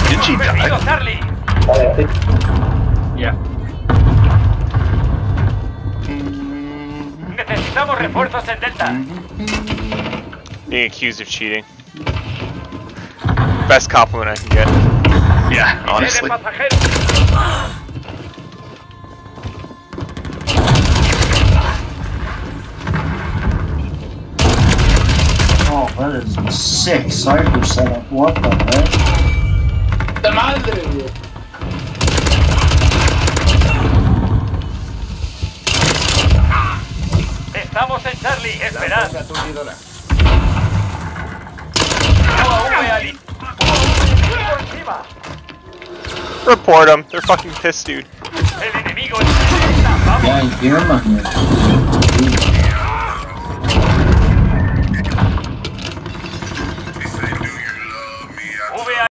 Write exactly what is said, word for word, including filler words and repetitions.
Did she die? Charlie. Yeah. Necesitamos refuerzos en Delta. Being accused of cheating. Best compliment I can get. Yeah, honestly. Oh, that is a sick cyber setup. What the heck? ¡De madre, güey! Estamos en Charlie, esperad. La aturdidora. Report them. They're fucking pissed, dude. El enemigo está. Vamos. Yeah, you hear him?